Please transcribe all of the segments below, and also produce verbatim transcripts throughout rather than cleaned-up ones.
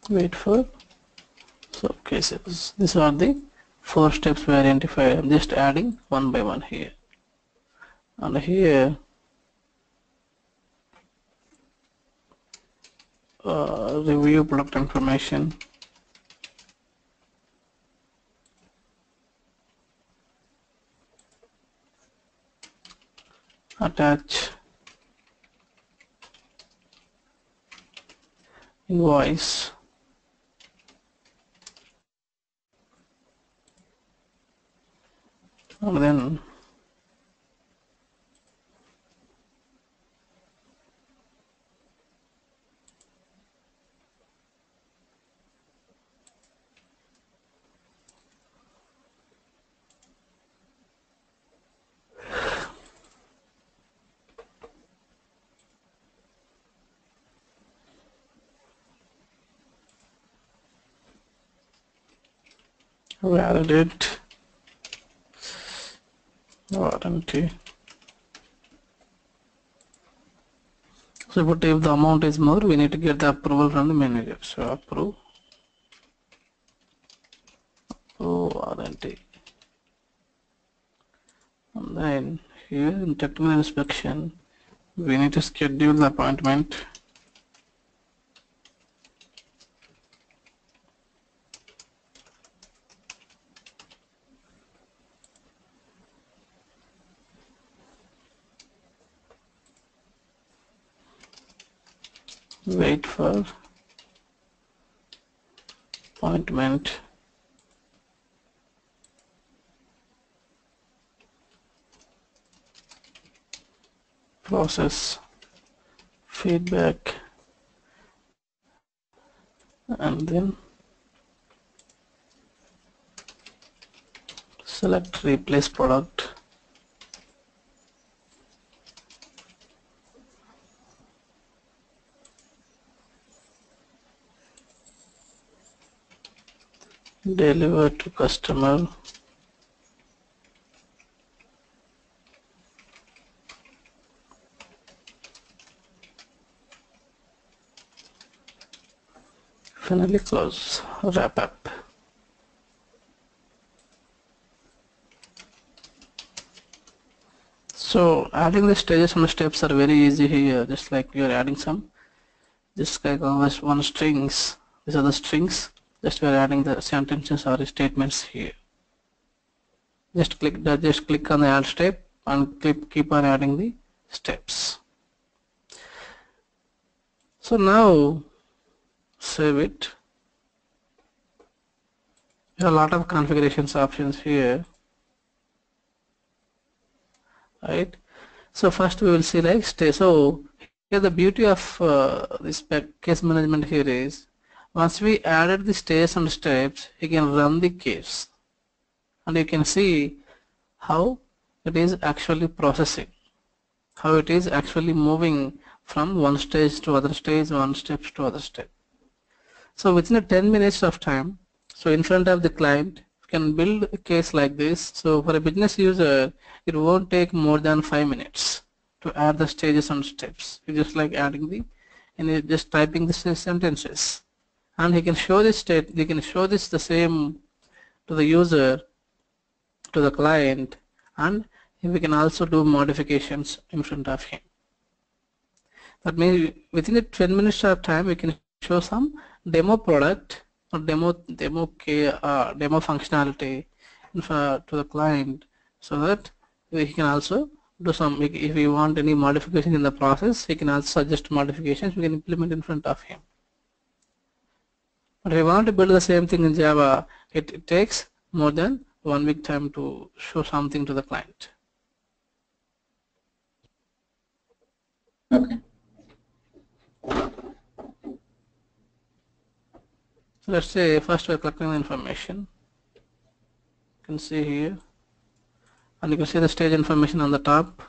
wait for. So cases. These are the four steps we identified. I'm just adding one by one here. And here uh, review product information. Attach invoice. And then validate warranty. So but if the amount is more, we need to get the approval from the manager. So approve, approve warranty. And then here in technical inspection, we need to schedule the appointment. Wait for appointment. Process feedback, and then select replace product. Deliver to customer. Finally close, wrap up. So adding the stages and the steps are very easy here, just like you are adding some, just like almost one strings. These are the strings, just we are adding the sentences or statements here. Just click the, just click on the add step and keep, keep on adding the steps. So now save it. You have a lot of configurations options here, right? So first we will see like stay. So here the beauty of uh, this case management here is, once we added the stages and steps, you can run the case and you can see how it is actually processing, how it is actually moving from one stage to other stage, one step to other step. So within a ten minutes of time, so in front of the client, you can build a case like this. So for a business user, it won't take more than five minutes to add the stages and steps. It's just like adding the, and you're just typing the sentences, and he can show this state. They can show this the same to the user, to the client, and we can also do modifications in front of him. That means within the ten minutes of time, we can show some demo product or demo demo uh, demo functionality to the client, so that we can also do some, if we want any modification in the process, he can also suggest modifications we can implement in front of him. But if we want to build the same thing in Java, it, it takes more than one week time to show something to the client. Okay. So let's say first we're collecting the information. You can see here, and you can see the stage information on the top.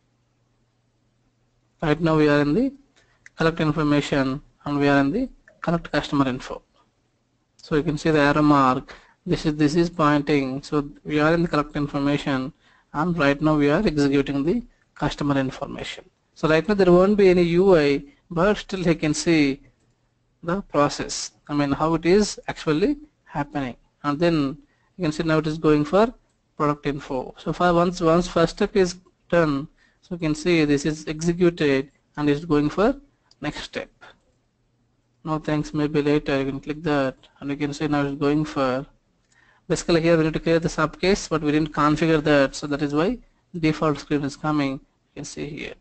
Right now we are in the collect information and we are in the collect customer info. So you can see the arrow mark. This is this is pointing. So we are in the collect information, and right now we are executing the customer information. So right now there won't be any U I, but still he can see the process I mean how it is actually happening, and then you can see now it is going for product info. So for once once first step is done, so you can see this is executed and it's going for next step. No thanks, maybe later. You can click that and you can see now it's going for, basically here we need to create the sub case, but we didn't configure that, so that is why default screen is coming. You can see here.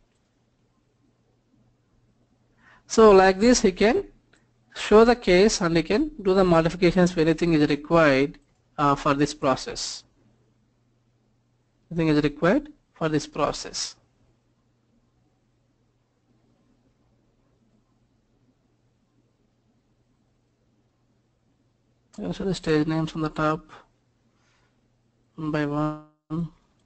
So like this he can show the case and he can do the modifications if anything is required uh, for this process. Anything is required for this process. You can show the stage names on the top one by one.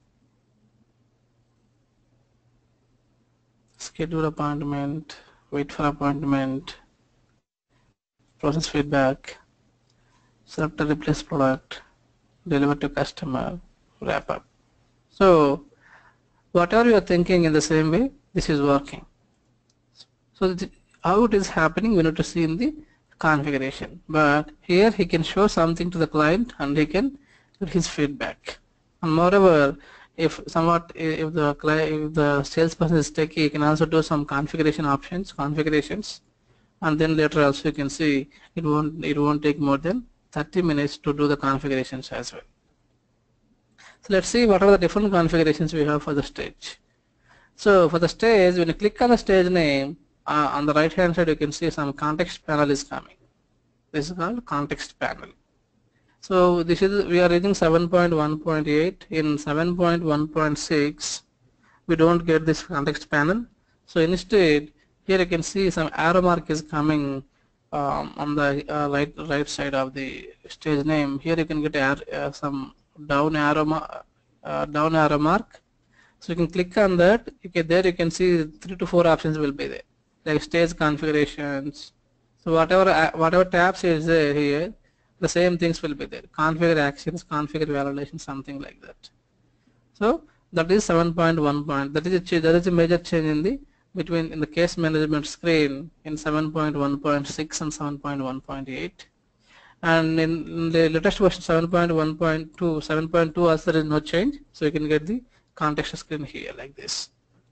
Schedule appointment, wait for appointment, process feedback, select a replace product, deliver to customer, wrap up. So whatever you are thinking in the same way, this is working. So how it is happening we need to see in the configuration, but here he can show something to the client and he can give his feedback. And moreover, if somewhat if the client, if the salesperson is techy, he can also do some configuration options configurations, and then later also you can see it won't it won't take more than thirty minutes to do the configurations as well. So let's see what are the different configurations we have for the stage. So for the stage, when you click on the stage name, uh, on the right hand side you can see some context panel is coming. This is called context panel. So this is, we are using seven point one point eight. In seven point one point six we don't get this context panel. So instead here you can see some arrow mark is coming um, on the uh, right right side of the stage name. Here you can get uh, some down arrow uh, down arrow mark. So you can click on that. Okay, there you can see three to four options will be there, like stage configurations. So whatever uh, whatever tabs is there here, the same things will be there. Configure actions, configure validation, something like that. So that is seven point one point. That is a that is a major change in the between in the case management screen in seven point one point six and seven point one point eight. And in the latest version seven point one point two, seven point two also there is no change. So you can get the context screen here like this.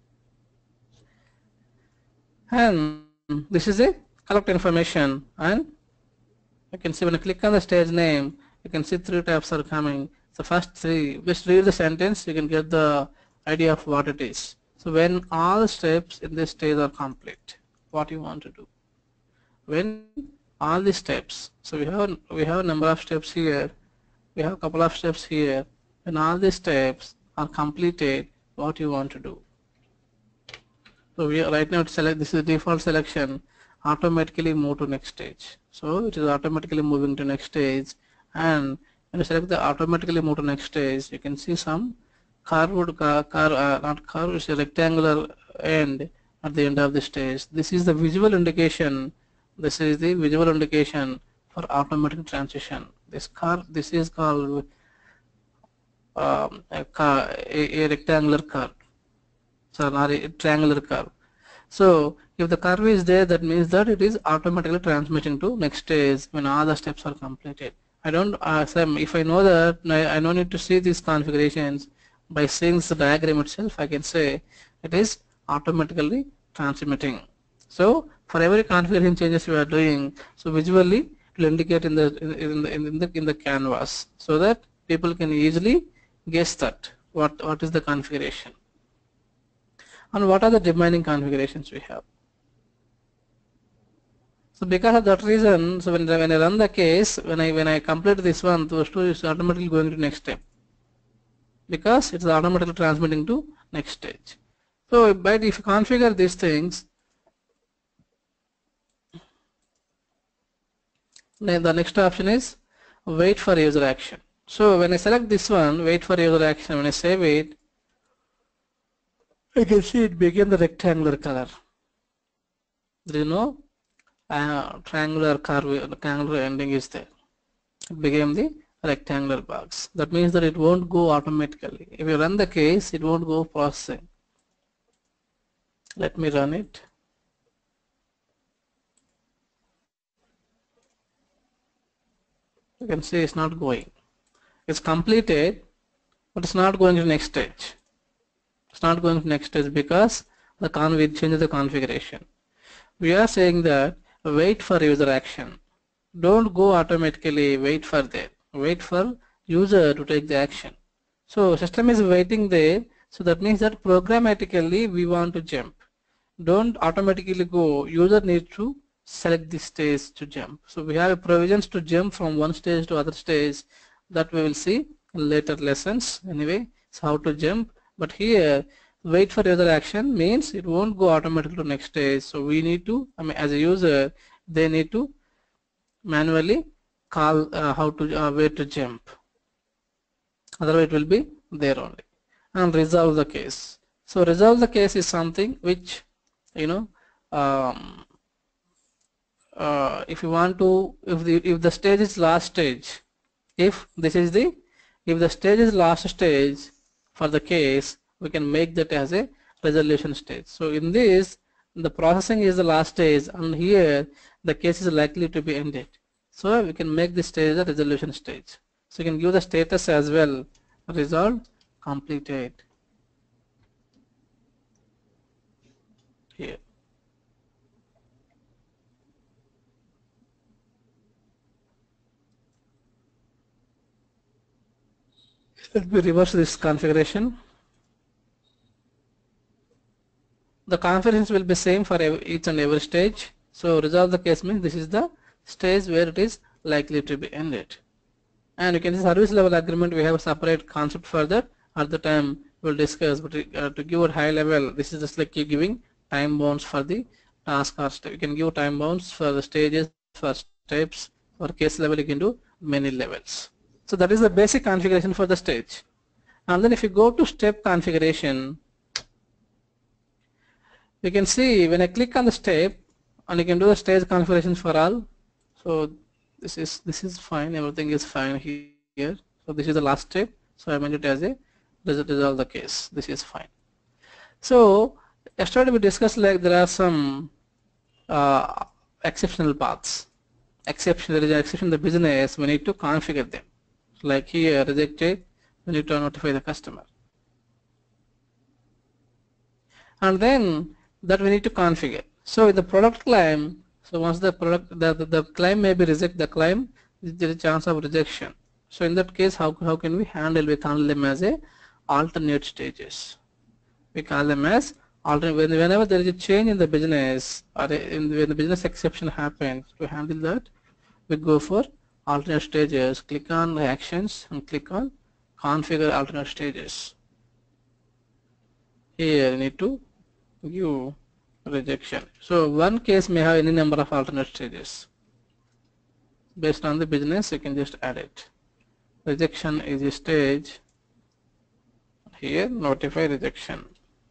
And this is a collect information, and you can see when I click on the stage name, you can see three tabs are coming. So first three, just read the sentence, you can get the idea of what it is. So when all steps in this stage are complete, what you want to do. When all the steps, so we have we have a number of steps here, we have a couple of steps here. When all the steps are completed, what you want to do. So we are right now select, this is default selection, automatically move to next stage. So it is automatically moving to next stage, and when you select the automatically move to next stage, you can see some curved car, car uh, not curved, it's a rectangular end at the end of the stage. This is the visual indication. This is the visual indication for automatic transition. This car, this is called um, a, car, a, a rectangular curve. So not a triangular curve. So if the curve is there, that means that it is automatically transmitting to next stage when all the steps are completed. I don't uh, Sam, if I know that I, I don't need to see these configurations. By seeing the diagram itself, I can say it is automatically transmitting. So for every configuration changes we are doing, so visually it will indicate in the in the in the in the canvas, so that people can easily guess that what what is the configuration. And what are the remaining configurations we have. So because of that reason, so when, when I run the case, when I when I complete this one, those two is automatically going to next step, because it's automatically transmitting to next stage. So but if you configure these things, then the next option is wait for user action. So when I select this one, wait for user action, when I save it, I can see it became the rectangular color. There is no uh, triangular curve, rectangular ending is there. It became the rectangular box. That means that it won't go automatically. If you run the case, it won't go processing. Let me run it. You can see it's not going. It's completed, but it's not going to the next stage. It's not going to the next stage because the con we change the configuration. We are saying that wait for user action. Don't go automatically wait for that. Wait for user to take the action. So system is waiting there. So that means that programmatically we want to jump. Don't automatically go. User needs to select the stage to jump. So we have provisions to jump from one stage to other stage that we will see in later lessons. Anyway, it's how to jump. But here, wait for user action means it won't go automatically to next stage. So we need to, I mean, as a user, they need to manually call uh, how to uh, where to jump. Otherwise, it will be there only. And resolve the case. So resolve the case is something which, you know, um, uh, if you want to, if the if the stage is last stage, if this is the, if the stage is last stage for the case, we can make that as a resolution stage. So in this, the processing is the last stage, and here the case is likely to be ended. So we can make this stage the resolution stage. So you can give the status as well, resolved, completed. Here. Let me reverse this configuration. The configuration will be same for each and every stage. So resolve the case means this is the stage where it is likely to be ended. And you can see service level agreement, we have a separate concept for that. At the time we'll discuss, but uh, to give a high level, this is just like giving time bounds for the task or step. You can give time bounds for the stages, for steps, for case level you can do many levels. So that is the basic configuration for the stage. And then if you go to step configuration, you can see when I click on the step, and you can do the stage configuration for all. So this is this is fine, everything is fine here. So this is the last step. So I made it as a resolve the case. This is fine. So yesterday we discussed like there are some uh, exceptional paths. Exception, there is an exception in the business, we need to configure them. Like here, rejected, we need to notify the customer. And then that we need to configure. So in the product claim, so once the product, the, the, the claim may be reject the claim, there is a chance of rejection. So in that case, how, how can we handle, we handle them as a alternate stages. We call them as alternate, whenever there is a change in the business or in the, when the business exception happens, to handle that, we go for alternate stages, click on actions and click on configure alternate stages. Here you need to give rejection. So one case may have any number of alternate stages. Based on the business, you can just add it. Rejection is a stage. Here notify rejection.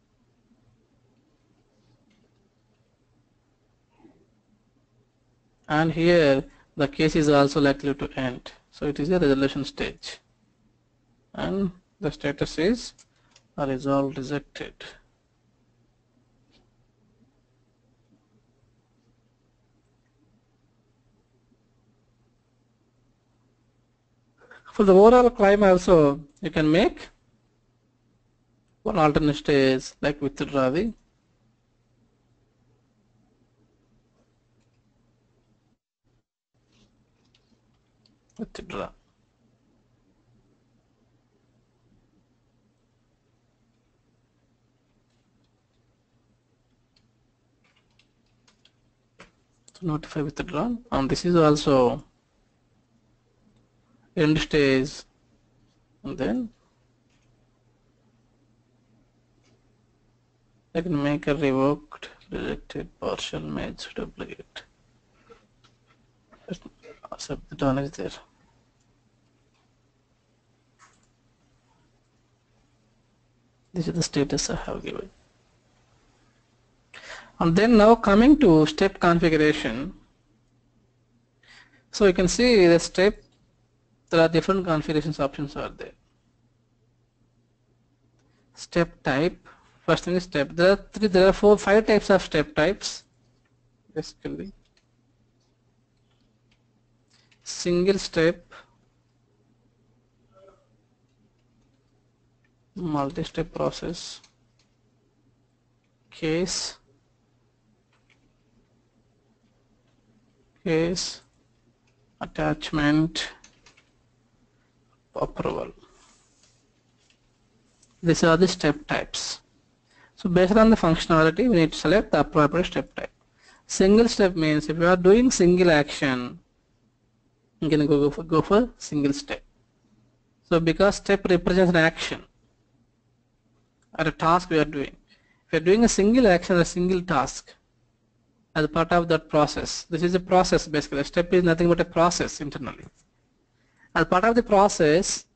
And here the case is also likely to end. So it is a resolution stage. And the status is resolved rejected. For the overall claim also, you can make one alternate stage like withdraw the withdraw. So notify withdraw, and this is also end stage, and then I can make a revoked, rejected, partial, match, duplicate. Accept the done is there. This is the status I have given. And then now coming to step configuration. So you can see the step, there are different configurations options are there. Step type, first thing is step. There are three, there are four, five types of step types. Basically, single step, multi-step process, case, case, attachment, approval. These are the step types. So based on the functionality, we need to select the appropriate step type. Single step means if you are doing single action, you can go for, go for single step. So because step represents an action or a task we are doing. If you are doing a single action or a single task as a part of that process, this is a process basically. A step is nothing but a process internally. As part of the process,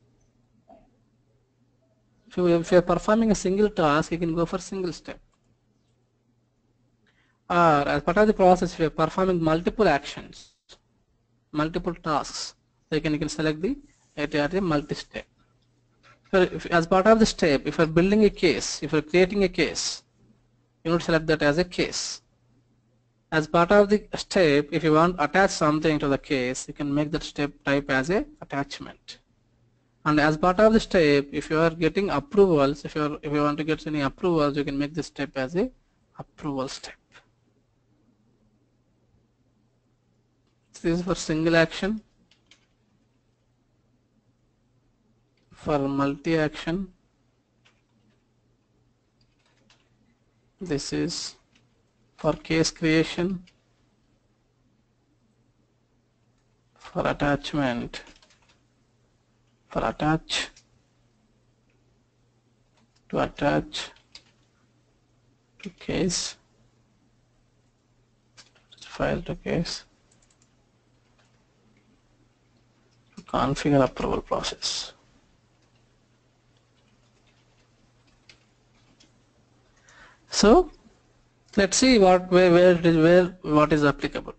if you, if you are performing a single task, you can go for single step. Or as part of the process, if you are performing multiple actions, multiple tasks, so you can, you can select the as a multi-step. So if, as part of the step, if you are building a case, if you are creating a case, you need to select that as a case. As part of the step, if you want to attach something to the case, you can make that step type as a attachment. And as part of the step, if you are getting approvals, if you are, if you want to get any approvals, you can make this step as a approval step. This is for single action. For multi-action, this is for case creation. For attachment, for attach, to attach to case, file to case, to configure approval process. So let's see what where where it is where what is applicable.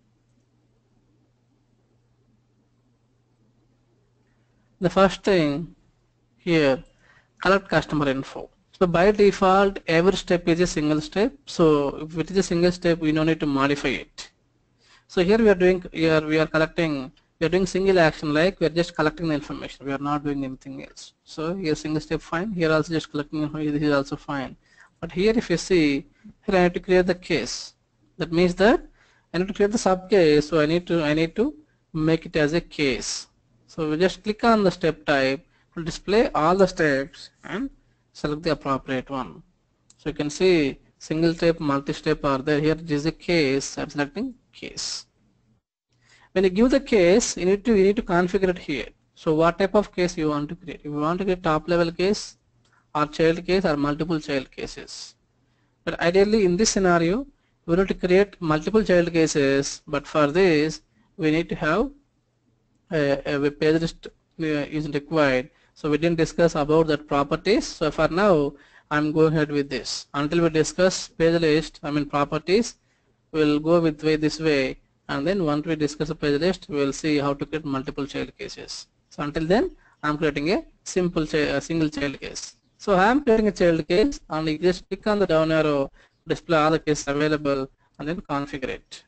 The first thing here, collect customer info. So by default, every step is a single step. So if it is a single step, we don't need to modify it. So here we are doing here we are collecting we are doing single action, like we are just collecting the information. We are not doing anything else. So here single step fine. Here also just collecting information. This is also fine. But here if you see, here I need to create the case. That means that I need to create the sub case. So I need to I need to make it as a case. So we just click on the step type, it will display all the steps and select the appropriate one. So you can see single step, multi-step are there. Here it is a case. I'm selecting case. When you give the case, you need to you need to configure it here. So what type of case you want to create? If you want to create top level case, or child case, or multiple child cases. But ideally in this scenario, we need to create multiple child cases, but for this we need to have a, a web page list uh, is required. So we didn't discuss about that properties. So for now I'm going ahead with this. Until we discuss page list, I mean properties, we'll go with way this way, and then once we discuss a page list, we will see how to create multiple child cases. So until then I'm creating a simple a single child case. So I am creating a child case, and you just click on the down arrow, display all the cases available, and then configure it.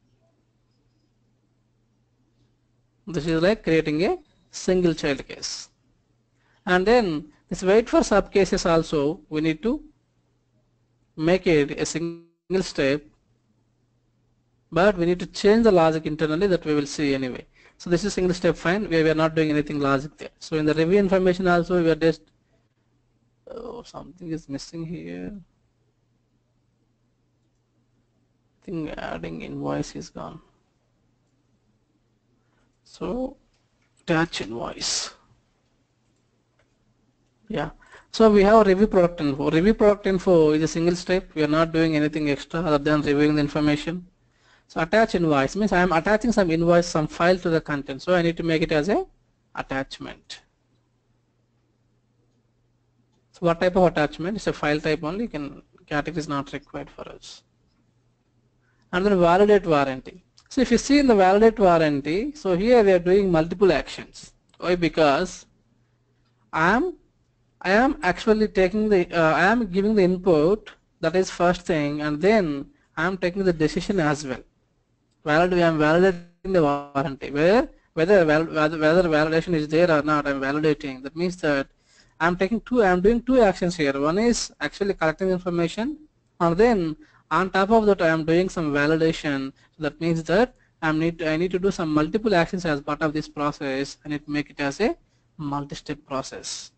This is like creating a single child case. And then this wait for sub cases also, we need to make it a single step, but we need to change the logic internally, that we will see anyway. So this is single step fine. We are not doing anything logic there. So in the review information also, we are just oh, something is missing here. I think adding invoice is gone. So attach invoice. Yeah. So we have review product info. Review product info is a single step. We are not doing anything extra other than reviewing the information. So attach invoice means I am attaching some invoice, some file to the content. So I need to make it as a attachment. So what type of attachment? It's a file type only. You can category is not required for us. And then validate warranty. So if you see in the validate warranty, so here we are doing multiple actions. Why? Because I am I am actually taking the uh, I am giving the input, that is first thing, and then I am taking the decision as well. Valid I am validating the warranty. Where whether whether whether validation is there or not, I am validating. That means that I'm taking two, I'm doing two actions here. One is actually collecting information, and then on top of that I am doing some validation. So that means that I need to, I need to do some multiple actions as part of this process, and it make it as a multi-step process.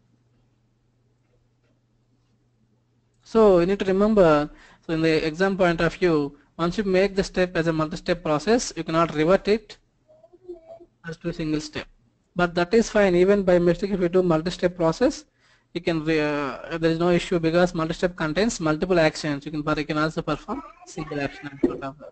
So you need to remember, so in the exam point of view, once you make the step as a multi-step process, you cannot revert it as to a single step. But that is fine, even by mistake if you do multi-step process, you can, uh, there is no issue because multi-step contains multiple actions. You can, but you can also perform single action on top of that.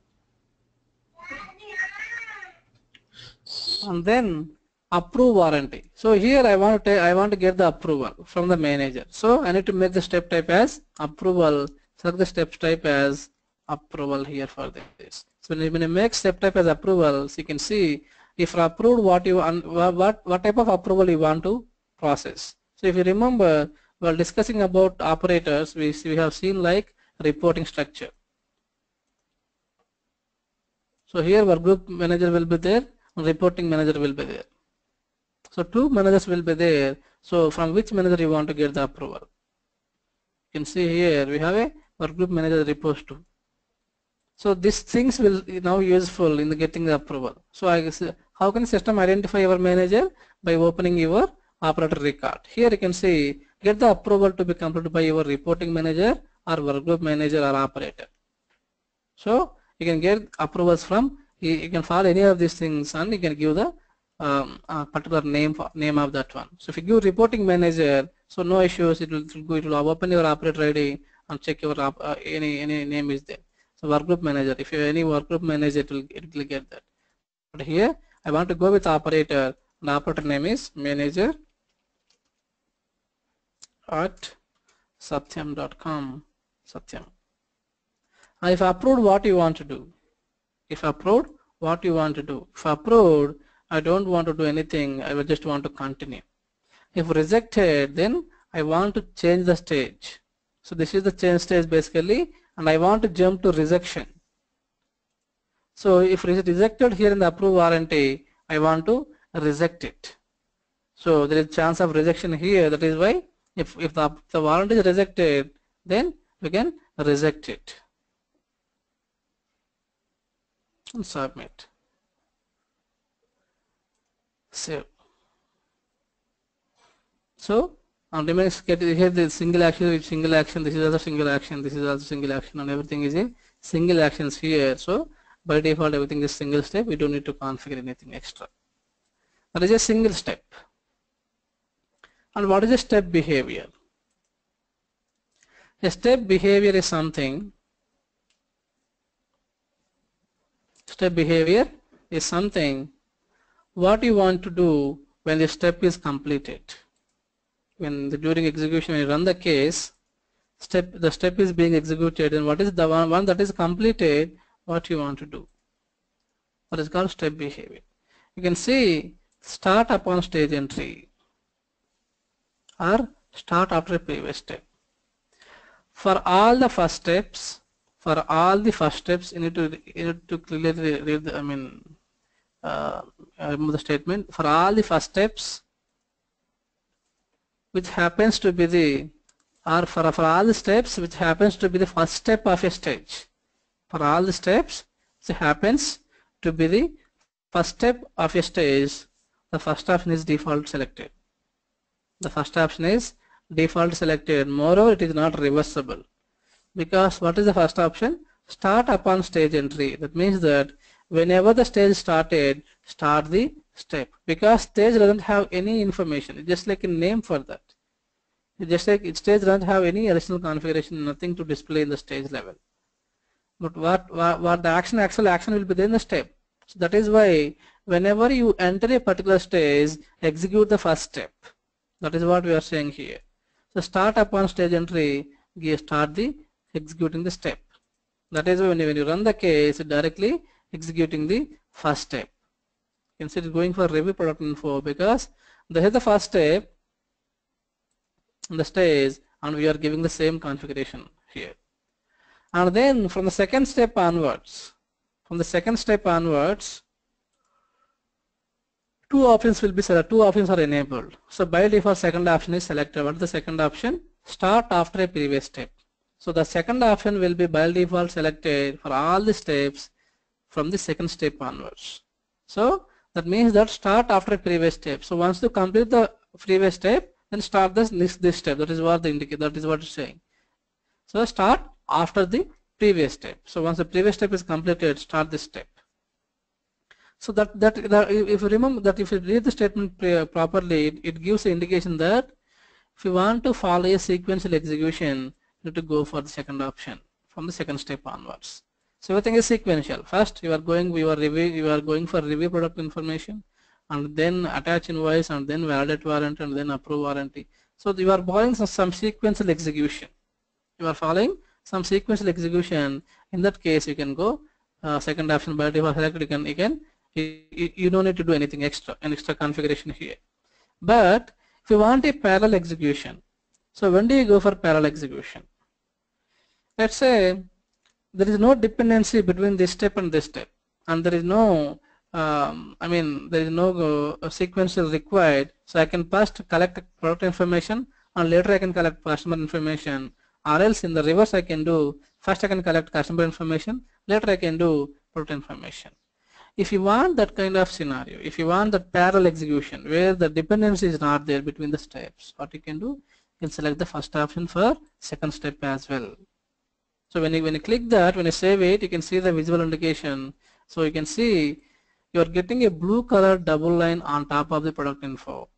And then approve warranty. So here I want to I want to get the approval from the manager. So I need to make the step type as approval. Select the step type as approval here for this. So when you make step type as approval, so you can see if approved what you what what type of approval you want to process. So if you remember, while discussing about operators, we we have seen like reporting structure. So here our group manager will be there, and reporting manager will be there. So two managers will be there. So from which manager you want to get the approval? You can see here we have a work group manager reports to. So these things will now useful in the getting the approval. So I guess how can system identify your manager? By opening your operator record. Here you can see get the approval to be completed by your reporting manager or work group manager or operator. So you can get approvals from, you can follow any of these things and you can give the um, particular name for, name of that one. So if you give reporting manager, so no issues, it will, it will, go, it will open your operator I D and check your uh, any any name is there. So work group manager, if you have any work group manager, it will, it will get that. But here I want to go with operator, and operator name is manager at satyam dot com. Satyam. And if approved, what you want to do? If approved, what you want to do? If approved, I don't want to do anything, I will just want to continue. If rejected, then I want to change the stage. So this is the change stage basically, and I want to jump to rejection. So if it is rejected here in the approve warranty, I want to reject it. So there is chance of rejection here, that is why if, if the, the warranty is rejected, then we can reject it. And submit. Save. So on remains get here the single action with single action, this is also single action, this is also single action, and everything is a single actions here. So by default everything is single step, we don't need to configure anything extra. That is a single step. And what is a step behavior? A step behavior is something, step behavior is something what you want to do when the step is completed. When the, during execution when you run the case, step the step is being executed, and what is the one, one that is completed, what you want to do. That is called step behavior. You can see start upon stage entry or start after a previous step. For all the first steps, for all the first steps, you need to you need to clearly read the, I mean uh, remove the statement. For all the first steps, which happens to be the, or for, for all the steps which happens to be the first step of a stage. For all the steps which happens to be the first step of a stage, the first option is default selected. The first option is default selected. Moreover, it is not reversible. Because what is the first option? Start upon stage entry. That means that whenever the stage started, start the step. Because stage doesn't have any information. It's just like a name for that. It's just like it stage doesn't have any additional configuration, nothing to display in the stage level. But what, what, what the action, actual action will be there in the step. So that is why whenever you enter a particular stage, execute the first step. That is what we are saying here. So start upon stage entry, start the executing the step. That is when you, when you run the case, directly executing the first step. You can see it going for review product info because this is the first step in the stage, and we are giving the same configuration here. And then from the second step onwards, from the second step onwards, two options will be selected, two options are enabled. So by default second option is selected. What is the second option? Start after a previous step. So the second option will be by default selected for all the steps from the second step onwards. So that means that start after a previous step. So once you complete the previous step, then start this this, this step. That is what the indicate. That is what it's saying. So start after the previous step. So once the previous step is completed, start this step. So that, that, that if you remember that if you read the statement properly, it, it gives the indication that if you want to follow a sequential execution, you need to go for the second option from the second step onwards. So everything is sequential. First you are going you are review you are going for review product information, and then attach invoice, and then validate warranty, and then approve warranty. So you are following some, some sequential execution. You are following some sequential execution. In that case, you can go uh, second option by default selected. You can you can you, you don't need to do anything extra, an extra configuration here. But if you want a parallel execution, so when do you go for parallel execution? Let's say there is no dependency between this step and this step, and there is no um, I mean there is no uh, sequential required. So I can first collect product information, and later I can collect customer information, or else in the reverse I can do first I can collect customer information, later I can do product information. If you want that kind of scenario, if you want that parallel execution where the dependency is not there between the steps, what you can do, you can select the first option for second step as well. So when you, when you click that, when you save it, you can see the visual indication. So you can see you are getting a blue color double line on top of the product info.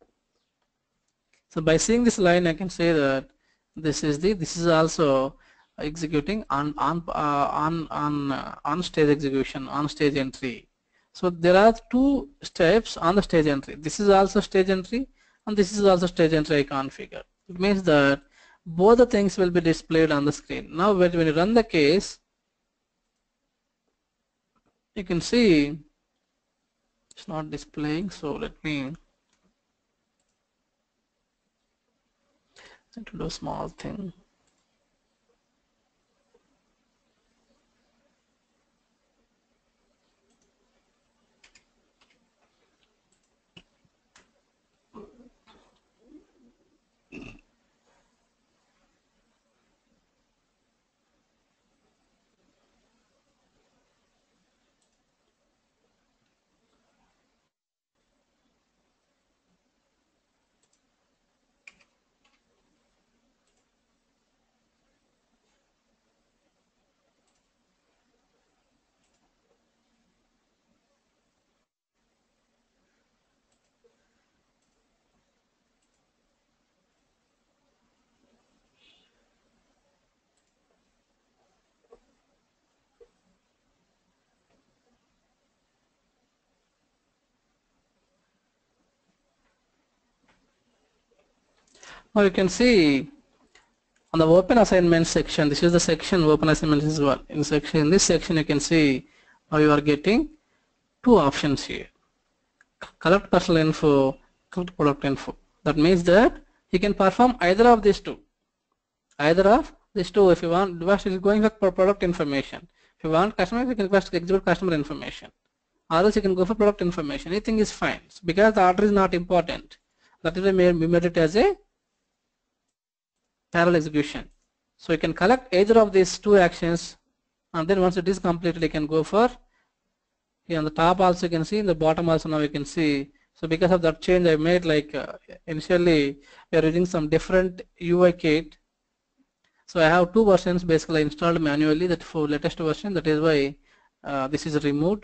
So by seeing this line, I can say that this is the this is also executing on on uh, on on uh, on stage execution, on stage entry. So there are two steps on the stage entry. This is also stage entry, and this is also stage entry I configure. It means that both the things will be displayed on the screen. Now when you run the case, you can see it's not displaying. So let me to do a small thing. Now you can see on the open assignment section, this is the section open assignment is one. In section in this section you can see now you are getting two options here. Collect personal info, collect product info. That means that you can perform either of these two. Either of these two. If you want, first is going for product information. If you want customer, you can first execute customer information. Or else you can go for product information. Anything is fine. So because the order is not important, that is why we made it as a parallel execution. So you can collect either of these two actions, and then once it is completed, you can go for here on the top also you can see, in the bottom also now you can see. So because of that change I made, like uh, initially we are using some different U I kit. So I have two versions basically installed manually, that for latest version, that is why uh, this is removed.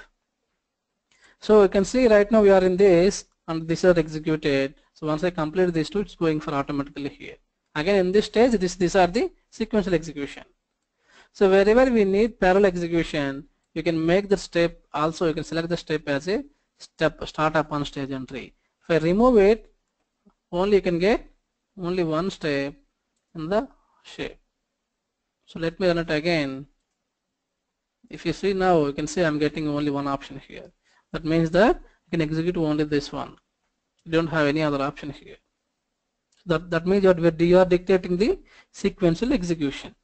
So you can see right now we are in this, and these are executed. So once I complete these two, it's going for automatically here. Again in this stage, this these are the sequential execution. So wherever we need parallel execution, you can make the step also, you can select the step as a step start upon stage entry. If I remove it, only you can get only one step in the shape. So let me run it again. If you see now, you can see I'm getting only one option here. That means that you can execute only this one. You don't have any other option here. So that, that means you are, you are dictating the sequential execution.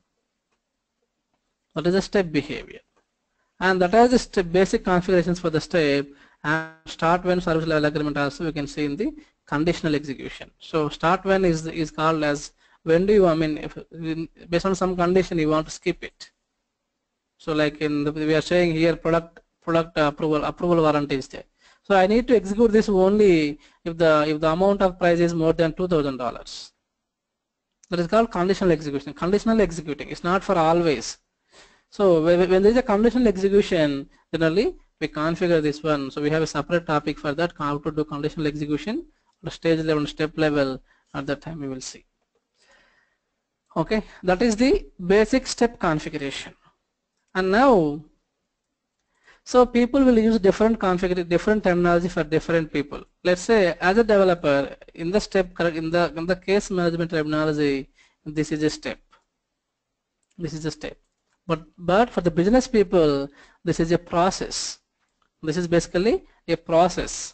That is the step behavior. And that is the step basic configurations for the step. and start when service level agreement also we can see in the conditional execution. So start when is is called as when do you, I mean, if based on some condition you want to skip it. So like in the, we are saying here product product approval approval warranty is there. So I need to execute this only if the if the amount of price is more than two thousand dollars. That is called conditional execution. Conditional executing. It's not for always. So when there is a conditional execution, generally we configure this one. So we have a separate topic for that, how to do conditional execution at stage level, step level. At that time we will see. Okay, that is the basic step configuration. And now, so people will use different configuration, different terminology for different people. Let's say as a developer, in the step, in the in the case management terminology, this is a step. This is a step. But but for the business people, this is a process. This is basically a process.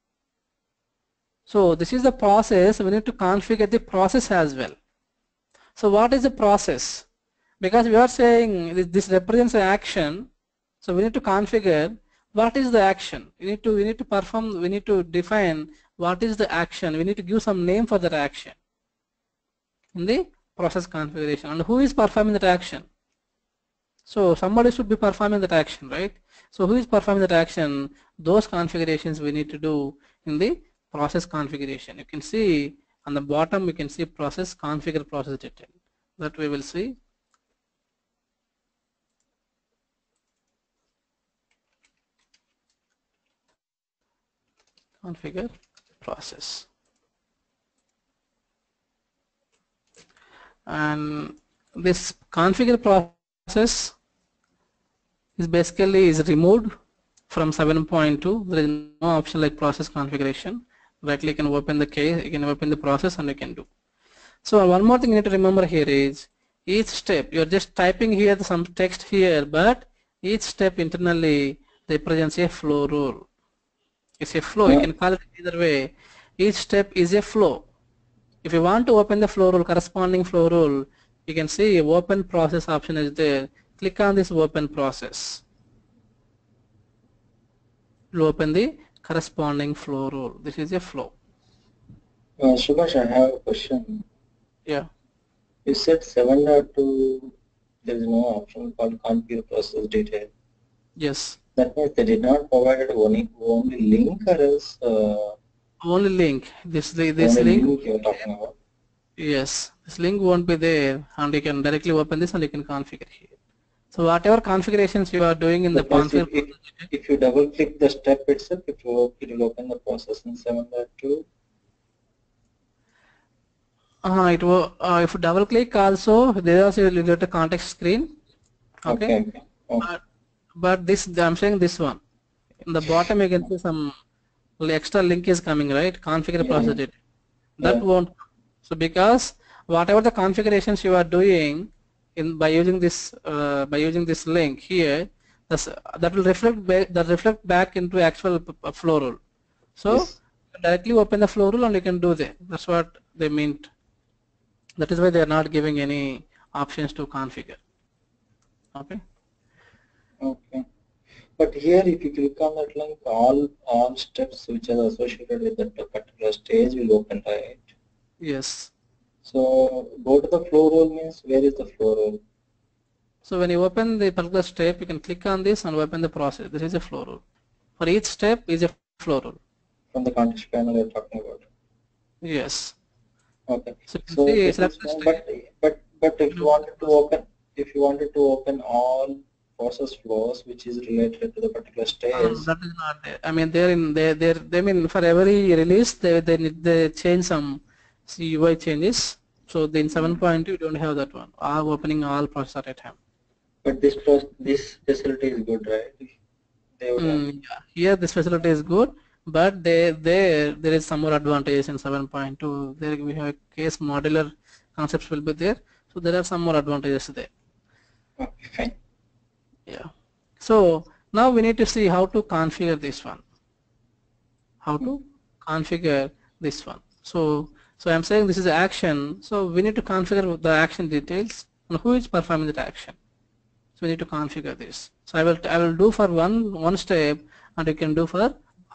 So this is the process. We need to configure the process as well. So what is the process? Because we are saying this, this represents an action. So we need to configure what is the action. We need to we need to perform. We need to define what is the action. We need to give some name for that action in the process configuration. And who is performing that action? So somebody should be performing that action, right? So who is performing that action? Those configurations we need to do in the process configuration. You can see on the bottom, you can see process configure process detail. That we will see. Configure process. And this configure process is basically is removed from seven point two. There is no option like process configuration. Directly you can open the case, you can open the process and you can do. So one more thing you need to remember here is each step, you are just typing here some text here, but each step internally represents a flow rule. It's a flow, you can call it either way. Each step is a flow. If you want to open the flow rule, corresponding flow rule, you can see open process option is there. Click on this open process. You open the corresponding flow rule. This is a flow. Uh, Subhash, I have a question. Yeah. You said seven point two, there is no option called configure process detail. Yes. That means they did not provide only only link or else. Uh, only link. This the this only link. link you're talking about. Yes. This link won't be there, and you can directly open this and you can configure here. So whatever configurations you are doing in but the configure. If, if, if you double click the step itself, it will it will open the process in seven point two. Uh, it will, uh, if you double click also, there also you will get a context screen. Okay. Okay. okay. okay. But, but this, I'm saying this one. In the bottom you can see some extra link is coming, right? Configure yeah. process detail. That yeah. won't. So because whatever the configurations you are doing in by using this uh, by using this link here, that's, that will reflect back, that reflect back into actual flow rule. So yes. directly open the flow rule and you can do that. That's what they meant. That is why they are not giving any options to configure. Okay. Okay. But here, if you click on that link, all all steps which are associated with that particular stage will open, right? Yes. So go to the flow rule means where is the flow rule? So when you open the particular step, you can click on this and open the process. This is a flow rule. For each step is a flow rule. From the context panel you're talking about. Yes. Okay. So, so see, is, but but but if you wanted to open if you wanted to open all process flows which is related to the particular stage. Um, that is not there. I mean, they're in they they they mean for every release they they need they change some U I changes. So in seven point two you don't have that one. All opening all process at a time. But this this facility is good, right? They would mm, yeah. Here this facility is good, but they there there is some more advantages in seven point two. There we have case modular concepts will be there. So there are some more advantages there. Okay, fine. Yeah. So now we need to see how to configure this one. How to configure this one. So so I'm saying this is action. So we need to configure the action details and who is performing that action. So we need to configure this. So I will I will do for one one step and you can do for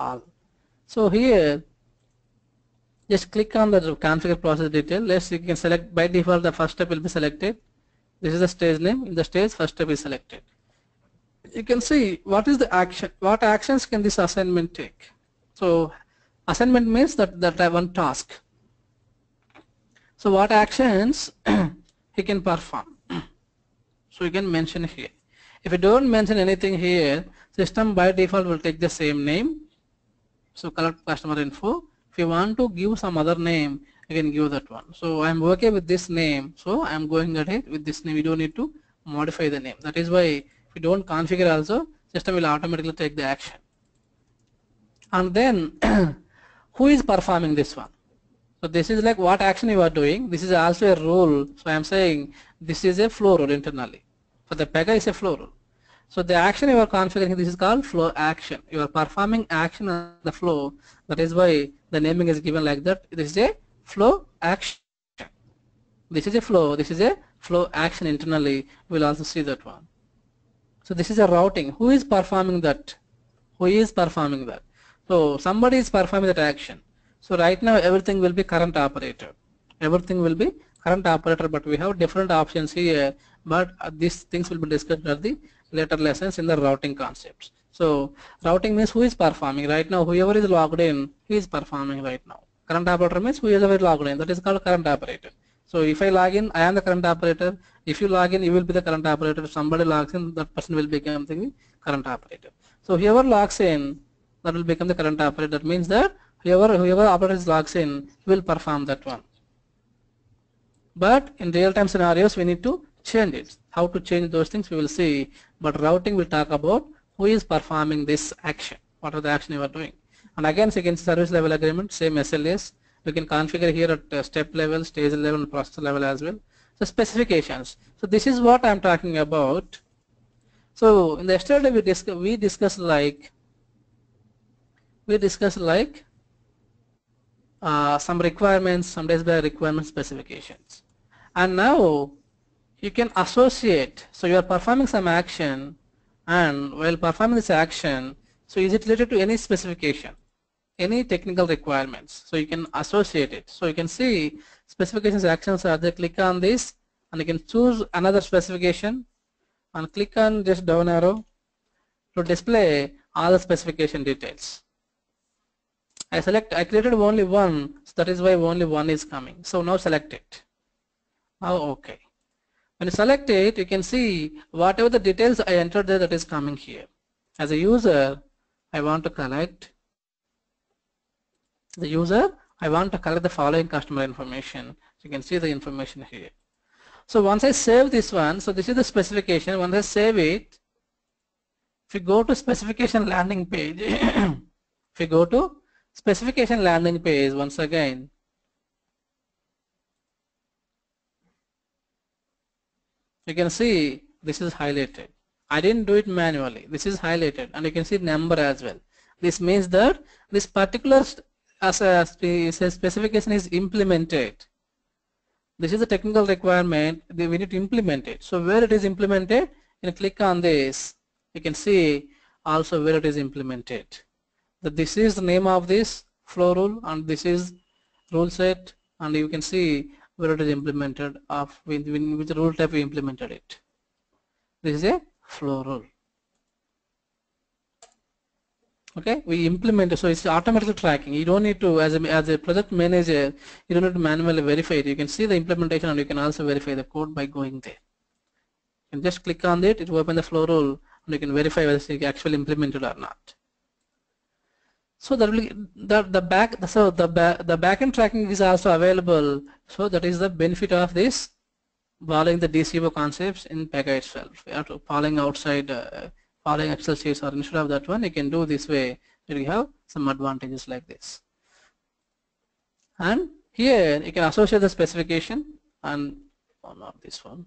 all. So here just click on the configure process detail. Let's you can select by default the first step will be selected. This is the stage name. In the stage first step is selected. You can see what is the action, what actions can this assignment take. So assignment means that that one task. So what actions he can perform. So you can mention here. If you don't mention anything here, system by default will take the same name. So collect customer info. If you want to give some other name, you can give that one. So I'm okay with this name. So I'm going ahead with this name. You don't need to modify the name. That is why if you don't configure also, system will automatically take the action. And then who is performing this one? So this is like what action you are doing. This is also a rule. So I'm saying this is a flow rule internally. For the Pega is a flow rule. So the action you are configuring, this is called flow action. You are performing action on the flow. That is why the naming is given like that. This is a flow action. This is a flow. This is a flow action internally. We'll also see that one. So this is a routing. Who is performing that? Who is performing that? So somebody is performing that action. So right now everything will be current operator. Everything will be current operator, but we have different options here. But uh, these things will be discussed at the later lessons in the routing concepts. So routing means who is performing right now. Whoever is logged in, he is performing right now. Current operator means whoever is logged in. That is called current operator. So if I log in, I am the current operator. If you log in, you will be the current operator. If somebody logs in, that person will become the current operator. So whoever logs in, that will become the current operator. That means that whoever whoever operator logs in will perform that one. But in real-time scenarios, we need to change it. How to change those things we will see. But routing will talk about who is performing this action. What are the action you are doing? And again, second service level agreement, same S L As. We can configure here at uh, step level, stage level, and process level as well. So specifications. So this is what I am talking about. So in the yesterday we discuss we discussed like we discussed like uh, some requirements, some days by requirement specifications, and now you can associate. So you are performing some action, and while performing this action, so is it related to any specification, any technical requirements? So you can associate it. So you can see specifications actions are there. Click on this and you can choose another specification and click on just down arrow to display all the specification details. I select, I created only one, so that is why only one is coming. So now select it. Now okay. When you select it, you can see whatever the details I entered there, that is coming here. As a user, I want to collect the user, I want to collect the following customer information. So you can see the information here. So once I save this one, so this is the specification. Once I save it, if you go to specification landing page, if you go to specification landing page once again, you can see this is highlighted. I didn't do it manually. This is highlighted and you can see number as well. This means that this particular as a specification is implemented. This is a technical requirement. We need to implement it. So where it is implemented, you can click on this. You can see also where it is implemented. That this is the name of this flow rule and this is rule set, and you can see where it is implemented of with which rule type we implemented it. This is a flow rule. Okay, we implement it, so it's automatically tracking. You don't need to, as a, as a project manager, you don't need to manually verify it. You can see the implementation and you can also verify the code by going there. You can just click on it, it will open the flow rule and you can verify whether it's actually implemented or not. So that will, the, the back so the back the backend tracking is also available. So that is the benefit of this following the D C O concepts in Pega itself. We are following outside uh, following Excel sheets, or instead of that one you can do this way. You have some advantages like this. And here you can associate the specification and oh, not this one.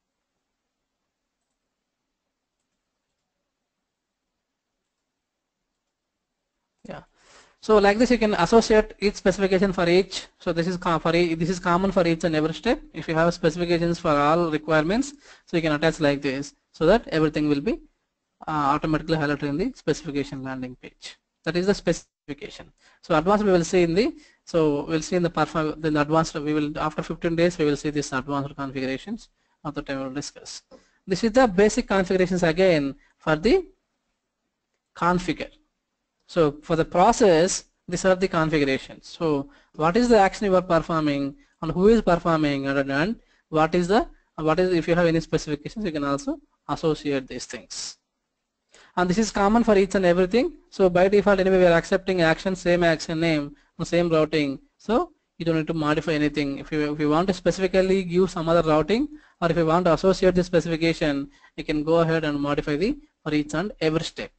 Yeah. So like this you can associate each specification for each. So this is for each, this is common for each and every step. If you have specifications for all requirements, so you can attach like this so that everything will be uh, automatically highlighted in the specification landing page. That is the specification. So advanced we will see in the, so we'll see in the perform, then the advanced we will, after fifteen days we will see these advanced configurations. At the time we will discuss. This is the basic configurations again for the configure. So for the process, these are the configurations. So what is the action you are performing and who is performing, and, and what is the, what is, if you have any specifications you can also associate these things. And this is common for each and everything. So by default anyway we are accepting action, same action name, same routing. So you don't need to modify anything. If you, if you want to specifically give some other routing, or if you want to associate the specification, you can go ahead and modify the for each and every step.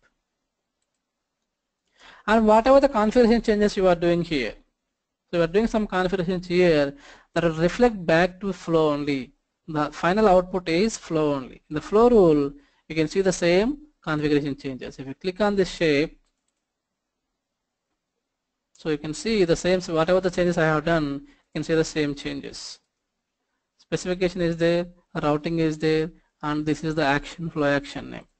And whatever the configuration changes you are doing here, so you are doing some configurations here that will reflect back to flow only. The final output is flow only. In the flow rule, you can see the same configuration changes. If you click on this shape, so you can see the same, so whatever the changes I have done, you can see the same changes. Specification is there, routing is there, and this is the action flow action name.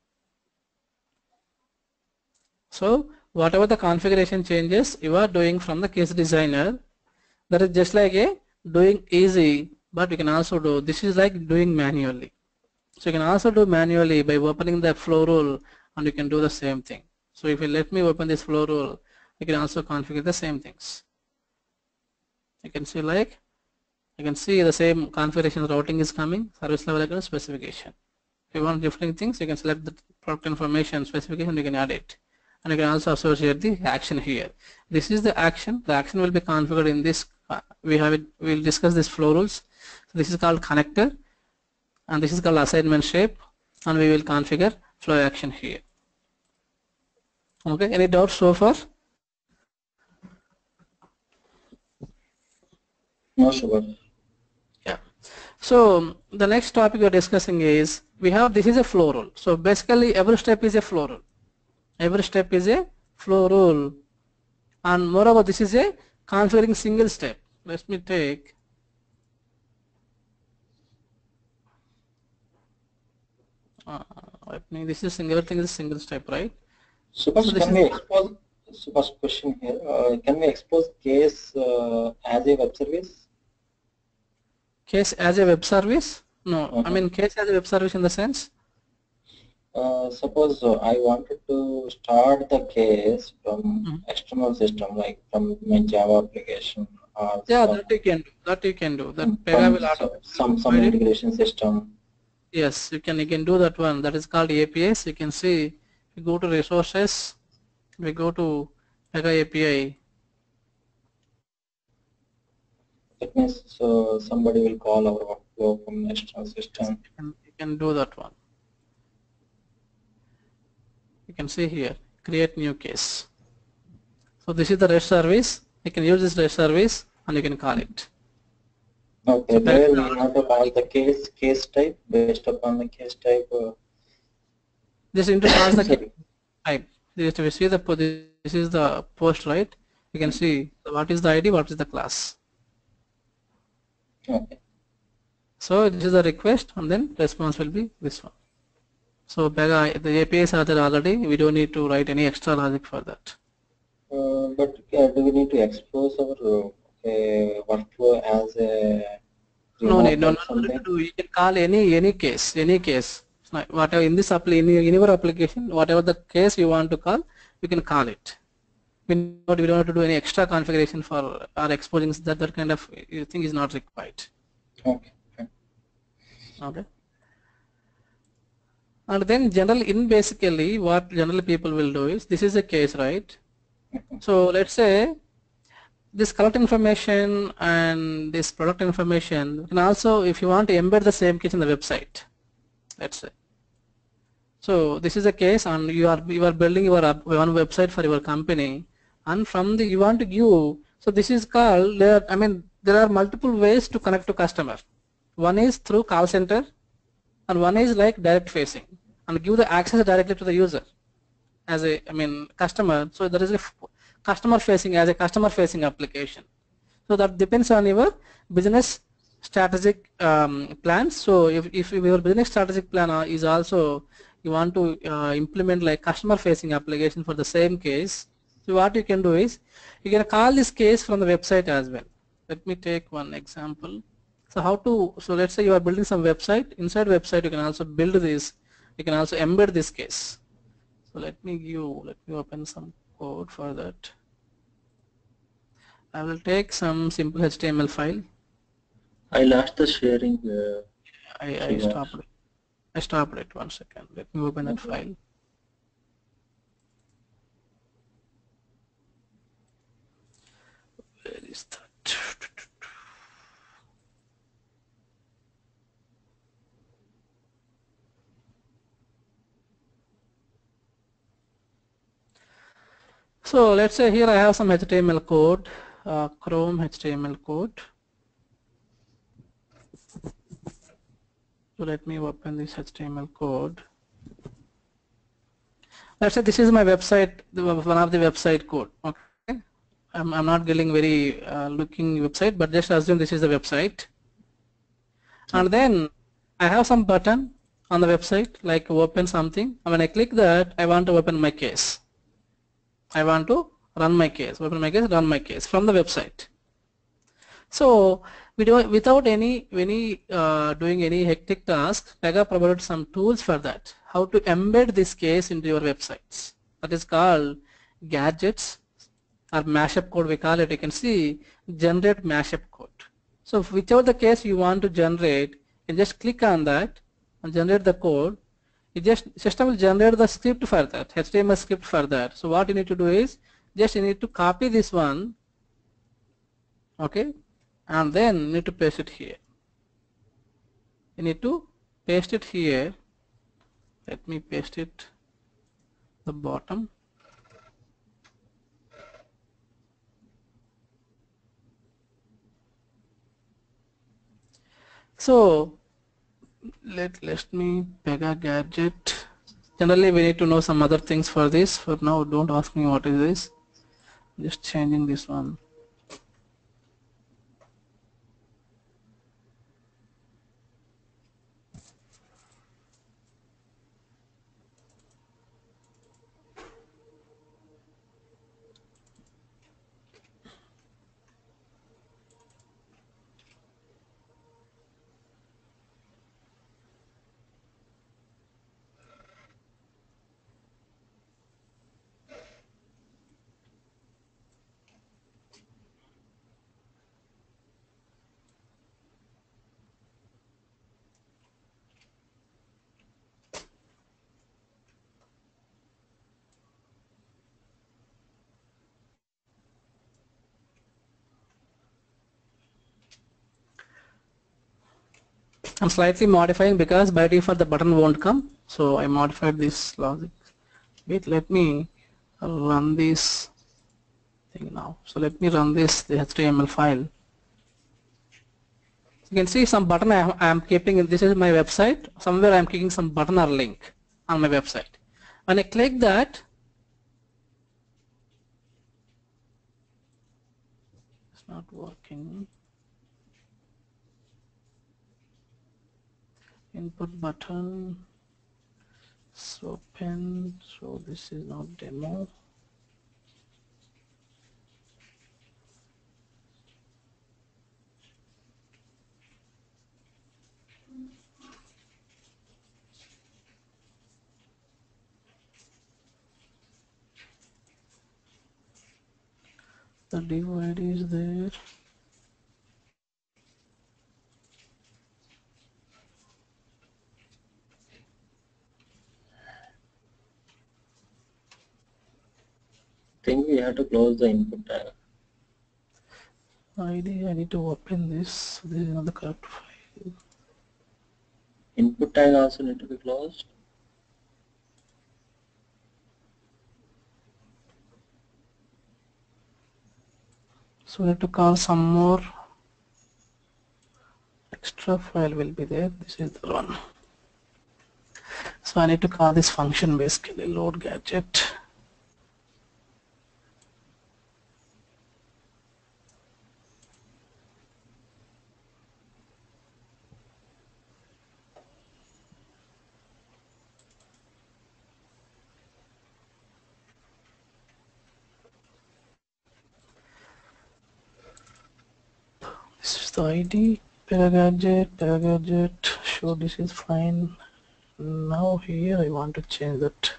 So whatever the configuration changes you are doing from the case designer, that is just like a doing easy, but we can also do, this is like doing manually. So you can also do manually by opening the flow rule, and you can do the same thing. So if you let me open this flow rule, you can also configure the same things. You can see like, you can see the same configuration routing is coming, service level agreement specification. If you want different things, you can select the product information specification, you can add it. And you can also associate the action here. This is the action. The action will be configured in this. Uh, we have it. We will discuss this flow rules. So this is called connector, and this is called assignment shape, and we will configure flow action here. Okay. Any doubts so far? No, sure. Yeah. So the next topic we are discussing is, we have, this is a flow rule. So basically every step is a flow rule. Every step is a flow rule, and moreover this is a configuring single step. Let me take, uh, let me, this is single, everything is a single step, right? Subhash, so can we expose, Subhash question here, uh, can we expose case uh, as a web service? Case as a web service? No, okay. I mean case as a web service in the sense? Uh, suppose uh, I wanted to start the case from mm-hmm. external system, like from my Java application. Or yeah, some, that you can do. That you can do. That Pega will some some, some integration system. Yes, you can you can do that one. That is called A P Is. You can see. We go to resources. We go to Pega A P I. That means so somebody will call our workflow from external system. Yes, you, can, you can do that one. You can see here, create new case. So this is the REST service. You can use this REST service and you can call it. Okay, so there we have to pass the case case type based upon the case type. Uh, just need to pass the case type. Just we see the this is the post, right? You can see what is the I D, what is the class. Okay. So this is the request, and then response will be this one. So Pega, the A P Is are there already. We don't need to write any extra logic for that. Uh, but uh, do we need to expose our uh, workflow as a no need, no, no, no, no, you can call any any case, any case. Whatever in this appli in, in your application, whatever the case you want to call, you can call it. We don't, we don't have to do any extra configuration for our exposing that that kind of thing is not required. Okay. Okay. And then general in basically what generally people will do is, this is a case, right? So let's say this collect information and this product information, and also if you want to embed the same case in the website, let's say. So this is a case, and you are you are building your one website for your company, and from the you want to give. So this is called there. I mean there are multiple ways to connect to customer. One is through call center, and one is like direct facing, and give the access directly to the user as a I mean customer. So there is a customer facing as a customer facing application. So that depends on your business strategic um, plans. So if, if your business strategic plan is also you want to uh, implement like customer facing application for the same case, So what you can do is you can call this case from the website as well. Let me take one example. So how to, so let's say you are building some website. Inside website you can also build this, you can also embed this case. So let me give, let me open some code for that. I will take some simple H T M L file. I lost the sharing. Uh, I, I stopped it. I stopped it. One second. Let me open that okay. file. Where is that? So let's say here I have some H T M L code, uh, Chrome H T M L code. So let me open this H T M L code. Let's say this is my website, one of the website code. Okay, I'm, I'm not getting very uh, looking website, but just assume this is the website. And then I have some button on the website like open something. And when I click that, I want to open my case. I want to run my case, open my case, run my case from the website. So we do, without any any uh, doing any hectic task, Pega provided some tools for that. How to embed this case into your websites. That is called gadgets or mashup code we call it. You can see generate mashup code. So whichever the case you want to generate, you just click on that and generate the code. It just system will generate the script for that, H T M L script for that. So what you need to do is just you need to copy this one, okay, and then you need to paste it here. You need to paste it here. Let me paste it the bottom. So let let me Pega gadget. Generally we need to know some other things for this. For now don't ask me what is this. Just changing this one. I'm slightly modifying because by default the button won't come. So I modified this logic. Wait, let me run this thing now. So let me run this the H T M L file. You can see some button I am keeping. This is my website. Somewhere I am clicking some button or link on my website. When I click that, it's not working. Input button. So open. So this is not demo. The div I D is there. I think we have to close the input tag. I D, I need to open this. This is not the correct file. Input tag also need to be closed. So we have to call some more extra file will be there. This is the one. So I need to call this function basically load gadget. the I D, Pega gadget, Pega gadget, sure this is fine. Now here I want to change that.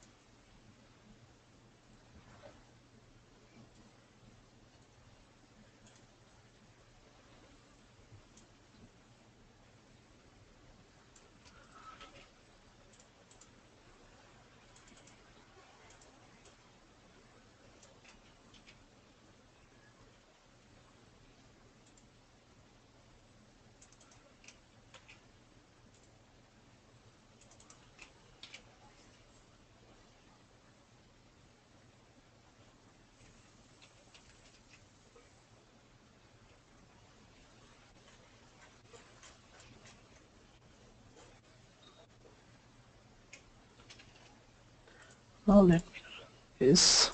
Now let me do this.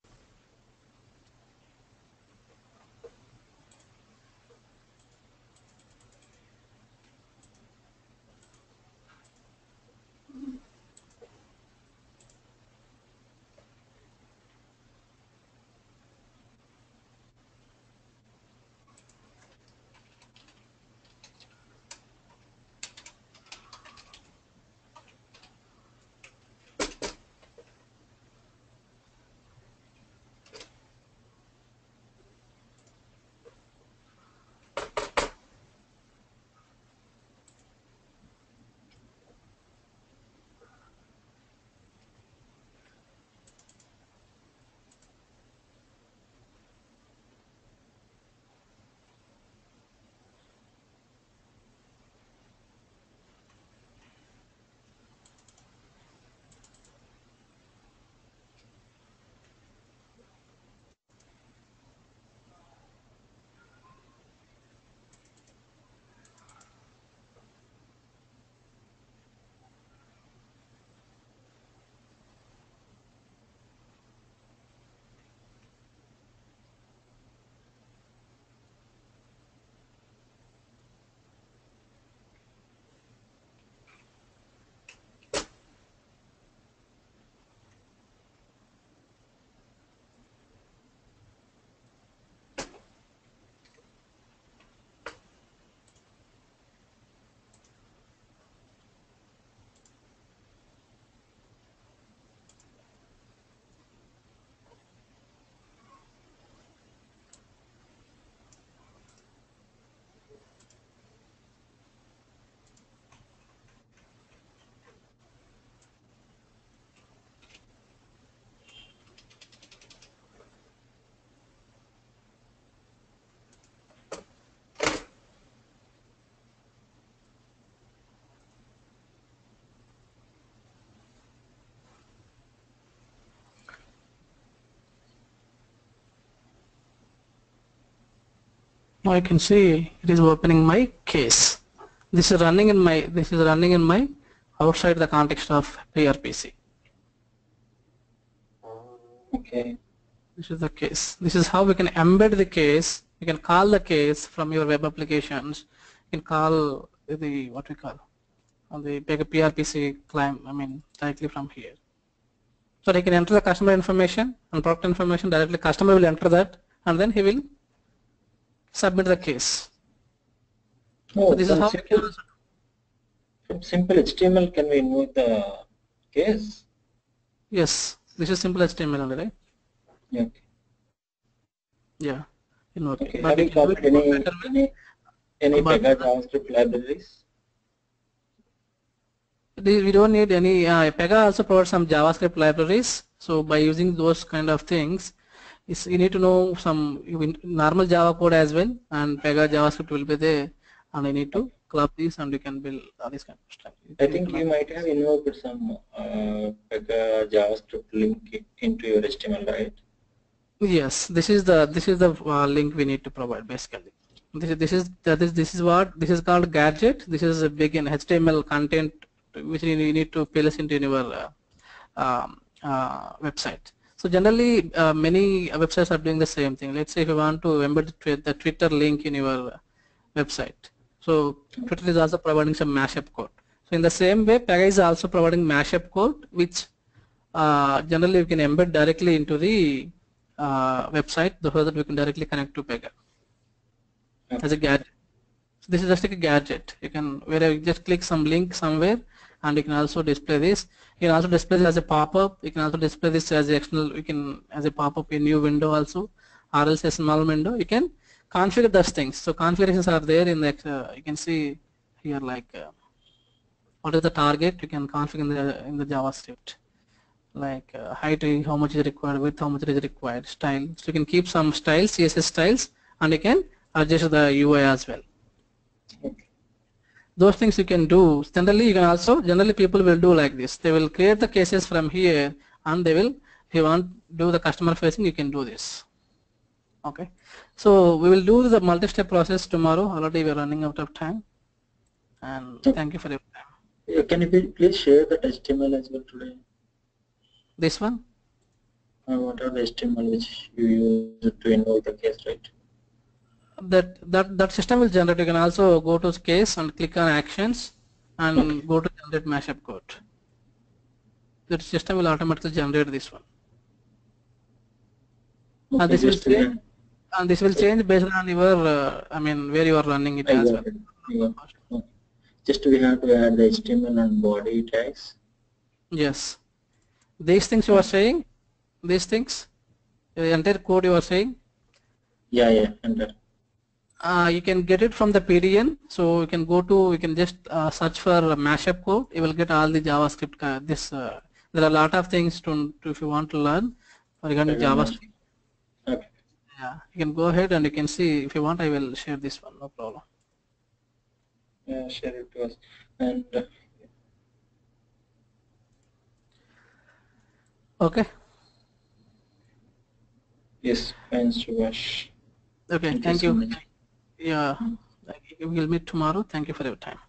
Now I can see it is opening my case. This is running in my this is running in my outside the context of P R P C. Okay. This is the case. This is how we can embed the case. You can call the case from your web applications. You can call the what we call on the P R P C client. I mean directly from here. So they can enter the customer information and product information directly. Customer will enter that, and then he will submit the case. Oh, so this is how simple, we can from simple H T M L can we move the case? Yes, this is simple H T M L only, right? Yeah. Okay. Yeah. In okay. Okay. But Have you copied any any any but, Pega JavaScript libraries? We don't need any. Uh, Pega also provides some JavaScript libraries. So by using those kind of things, is you need to know some normal Java code as well, and Pega JavaScript will be there, and you need to club these, and you can build all this kind of stuff. I think you might have invoked some uh, Pega JavaScript link into your H T M L, right? Yes, this is the this is the uh, link we need to provide basically. This is this is that is this is what this is called gadget. This is a big in H T M L content which you need to place into your uh, um, uh, website. So generally, uh, many websites are doing the same thing. Let's say if you want to embed the Twitter link in your website. So Twitter is also providing some mashup code. So in the same way, Pega is also providing mashup code, which uh, generally you can embed directly into the uh, website so that we can directly connect to Pega. Okay. as a gadget. So this is just like a gadget. You can where you just click some link somewhere, and you can also display this. You can also display this as a pop-up. You can also display this as a external. You can as a pop-up in new window also, or else a small window. You can configure those things. So configurations are there in the. Uh, you can see here like uh, what is the target. You can configure in the in the JavaScript. Like uh, height, how much is required, width, how much is required, style. So you can keep some styles, C S S styles, and you can adjust the U I as well. Okay. Those things you can do. Generally, you can also, generally people will do like this. They will create the cases from here, and they will, if you want to do the customer facing, you can do this. Okay. So we will do the multi-step process tomorrow. Already we are running out of time. And So, thank you for your time. yeah, can you please share that H T M L as well today? This one? Uh, what are the H T M L which you use to invoke the case, right? That that that system will generate. You can also go to case and click on actions and Okay. go to generate mashup code. The system will automatically generate this one. Okay, And this will just change. uh, And this will change based on your, uh, I mean, where you are running it I as got well. it. I got it. Okay. Just we have to add the H T M L and body tags. Yes. These things you are saying, these things, the entire code you are saying, Yeah, yeah, enter. uh, you can get it from the P D N. So you can go to, you can just uh, search for mashup code. You will get all the JavaScript. Uh, this uh, there are a lot of things to, to if you want to learn regarding JavaScript. Okay. Yeah, you can go ahead and you can see if you want. I will share this one. No problem. Yeah, share it to us. And uh, Okay. yes, thanks, Subhash. Okay. Thank, Thank you you. so much. Yeah. We will meet tomorrow. Thank you for your time.